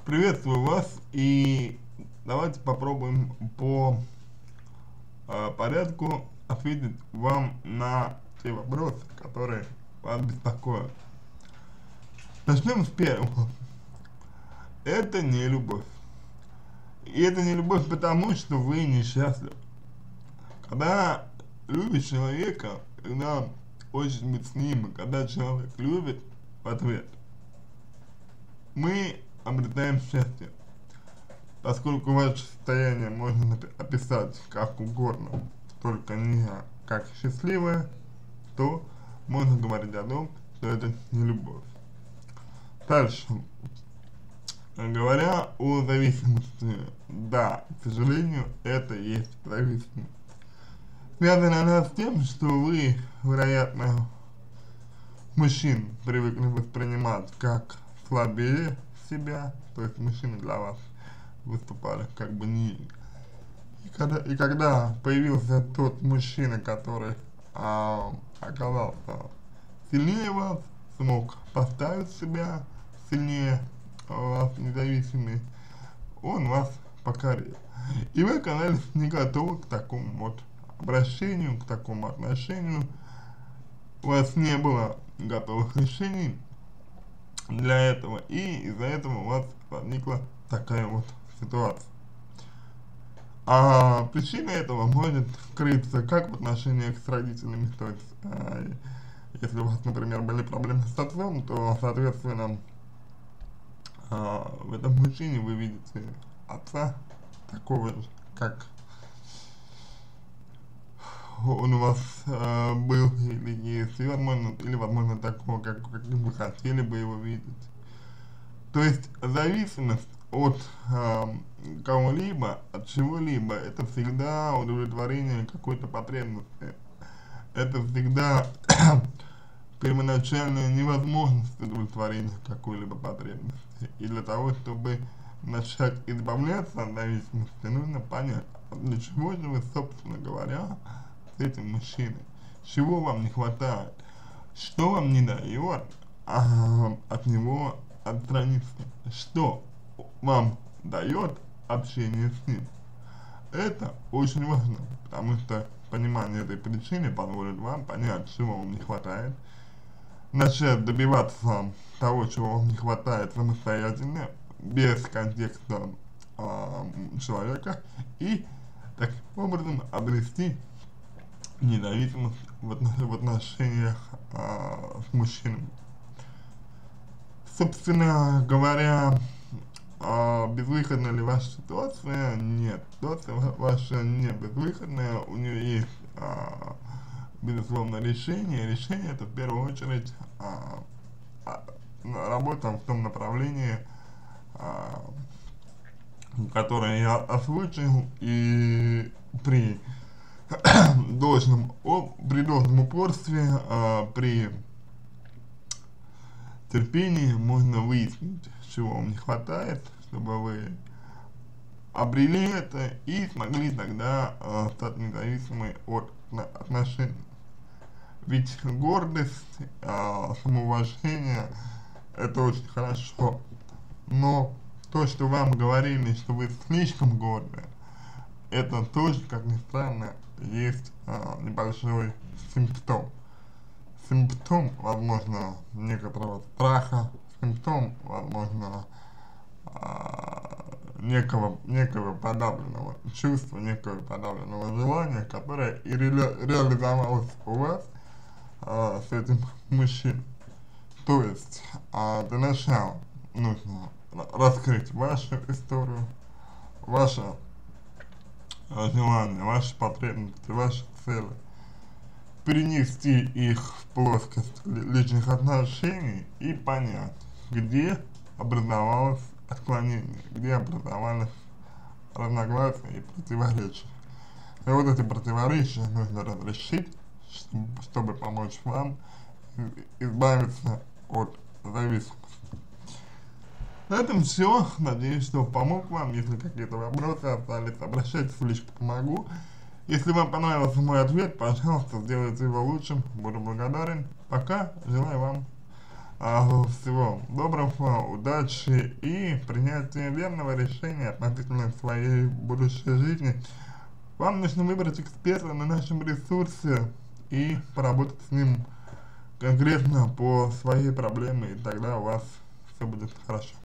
Приветствую вас, и давайте попробуем по порядку ответить вам на те вопросы, которые вас беспокоят. Начнем с первого. Это не любовь. И это не любовь потому, что вы несчастливы. Когда любишь человека, когда хочешь быть с ним, и когда человек любит в ответ, мы обретаем счастье. Поскольку ваше состояние можно описать как угодно, только не как счастливое, то можно говорить о том, что это не любовь. Дальше. Говоря о зависимости, да, к сожалению, это и есть зависимость. Связано она с тем, что вы, вероятно, мужчин привыкли воспринимать как слабее себя, то есть мужчины для вас выступали как бы не... И когда появился тот мужчина, который оказался сильнее вас, смог поставить себя сильнее вас, независимый, он вас покорил. И вы оказались не готовы к такому вот обращению, к такому отношению. У вас не было готовых решений для этого, и из-за этого у вас возникла такая вот ситуация. А причина этого может крыться как в отношениях с родителями, то есть, если у вас, например, были проблемы с отцом, то, соответственно, в этом мужчине вы видите отца такого же, как он у вас был или есть, и возможно такого, каким вы хотели бы его видеть. То есть зависимость от кого-либо, от чего-либо, это всегда удовлетворение какой-то потребности. Это всегда первоначальная невозможность удовлетворения какой-либо потребности. И для того, чтобы начать избавляться от зависимости, нужно понять, для чего же вы, собственно говоря, с этим мужчиной, чего вам не хватает, что вам не дает от него отстраниться, что вам дает общение с ним. Это очень важно, потому что понимание этой причины позволит вам понять, чего вам не хватает, начать добиваться того, чего вам не хватает самостоятельно, без контекста человека, и таким образом обрести независимость в отношениях с мужчинами. Собственно говоря, безвыходна ли ваша ситуация? Нет, ситуация ваша не безвыходная, у нее есть, безусловно, решение. Решение это в первую очередь работа в том направлении, которое я озвучил, и при должном упорстве, при терпении можно выяснить, чего вам не хватает, чтобы вы обрели это и смогли тогда стать независимой от отношений. Ведь гордость, самоуважение это очень хорошо, но то, что вам говорили, что вы слишком горды, это тоже, как ни странно, есть небольшой симптом. Симптом, возможно, некоторого страха, симптом, возможно, некого подавленного чувства, некого подавленного желания, которое и реализовалось у вас с этим мужчиной. То есть, для начала нужно раскрыть вашу историю, ваше желания, ваши потребности, ваши цели, перенести их в плоскость личных отношений и понять, где образовалось отклонение, где образовались разногласия и противоречия. И вот эти противоречия нужно разрешить, чтобы помочь вам избавиться от зависимости. На этом все. Надеюсь, что помог вам. Если какие-то вопросы остались, обращайтесь в личку, помогу. Если вам понравился мой ответ, пожалуйста, сделайте его лучшим. Буду благодарен. Пока. Желаю вам Всего доброго, удачи и принятия верного решения относительно своей будущей жизни. Вам нужно выбрать эксперта на нашем ресурсе и поработать с ним конкретно по своей проблеме, и тогда у вас все будет хорошо.